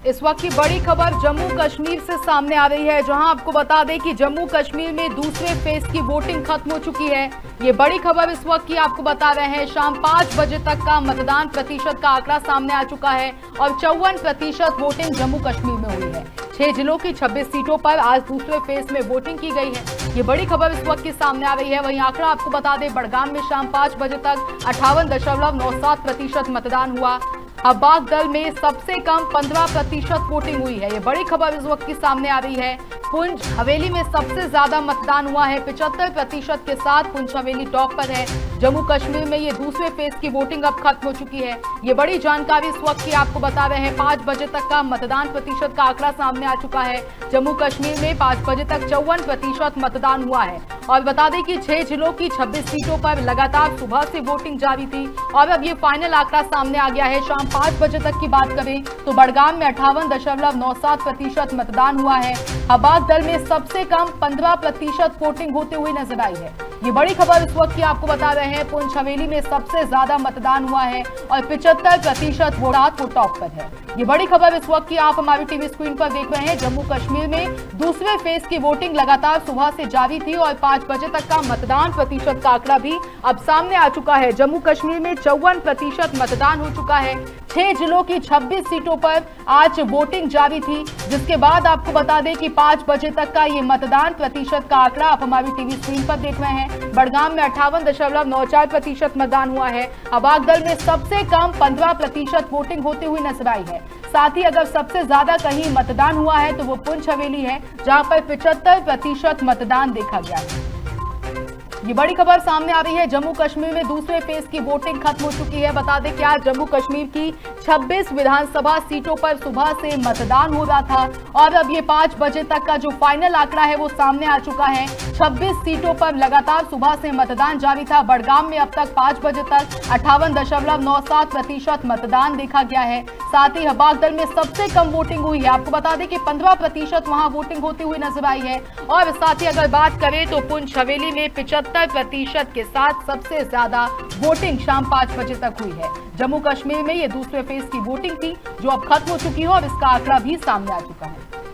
इस वक्त की बड़ी खबर जम्मू कश्मीर से सामने आ रही है, जहां आपको बता दें कि जम्मू कश्मीर में दूसरे फेज की वोटिंग खत्म हो चुकी है। ये बड़ी खबर इस वक्त की आपको बता रहे हैं। शाम 5 बजे तक का मतदान प्रतिशत का आंकड़ा सामने आ चुका है और 54% वोटिंग जम्मू कश्मीर में हुई है। 6 जिलों की 26 सीटों पर आज दूसरे फेज में वोटिंग की गई है। ये बड़ी खबर इस वक्त की सामने आ रही है। वहीं आंकड़ा आपको बता दें, बड़गाम में शाम 5 बजे तक 58.97% मतदान हुआ। अबाक दल में सबसे कम 15% वोटिंग हुई है। ये बड़ी खबर इस वक्त की सामने आ रही है। पुंछ हवेली में सबसे ज्यादा मतदान हुआ है, 75% के साथ पुंछ हवेली टॉप पर है। जम्मू कश्मीर में ये दूसरे फेज की वोटिंग अब खत्म हो चुकी है। ये बड़ी जानकारी इस वक्त की आपको बता रहे हैं। 5 बजे तक का मतदान प्रतिशत का आंकड़ा सामने आ चुका है। जम्मू कश्मीर में 5 बजे तक 54% मतदान हुआ है। और बता दें कि 6 जिलों की 26 सीटों पर लगातार सुबह से वोटिंग जारी थी और अब ये फाइनल आंकड़ा सामने आ गया है। शाम 5 बजे तक की बात करें तो बड़गाम में 58.97% मतदान हुआ है। अबाक दल में सबसे कम 15% वोटिंग होते हुए नजर आई है। ये बड़ी खबर इस वक्त की आपको बता रहे हैं। पुंछ हवेली में सबसे ज्यादा मतदान हुआ है और 75% वोट टॉप पर है। ये बड़ी खबर इस वक्त की आप हमारी टीवी स्क्रीन पर देख रहे हैं। जम्मू कश्मीर में दूसरे फेज की वोटिंग लगातार सुबह से जारी थी और 5 बजे तक का मतदान प्रतिशत का आंकड़ा भी अब सामने आ चुका है। जम्मू कश्मीर में 54% मतदान हो चुका है। 6 जिलों की 26 सीटों पर आज वोटिंग जारी थी, जिसके बाद आपको बता दें कि 5 बजे तक का ये मतदान प्रतिशत का आंकड़ा आप हमारी टीवी स्क्रीन पर देख रहे हैं। बड़गाम में 58.94% मतदान हुआ है। अबाक दल में सबसे कम 15% वोटिंग होते हुए नजर आई है। साथ ही अगर सबसे ज्यादा कहीं मतदान हुआ है तो वो पुंछ हवेली है, जहां पर 75% मतदान देखा गया है। ये बड़ी खबर सामने आ रही है। जम्मू कश्मीर में दूसरे फेज की वोटिंग खत्म हो चुकी है। बता दें कि आज जम्मू कश्मीर की 26 विधानसभा सीटों पर सुबह से मतदान हो रहा था और अब ये 5 बजे तक का जो फाइनल आंकड़ा है वो सामने आ चुका है। 26 सीटों पर लगातार सुबह से मतदान जारी था। बड़गाम में अब तक 5 बजे तक 58.97% मतदान देखा गया है। साथ ही अबाक दल में सबसे कम वोटिंग हुई है। आपको बता दें कि 15% वहां वोटिंग होती हुई नजर आई है। और साथ ही अगर बात करें तो पुंछ हवेली में 75% के साथ सबसे ज्यादा वोटिंग शाम 5 बजे तक हुई है। जम्मू कश्मीर में ये दूसरे फेज की वोटिंग थी जो अब खत्म हो चुकी है और इसका आंकड़ा भी सामने आ चुका है।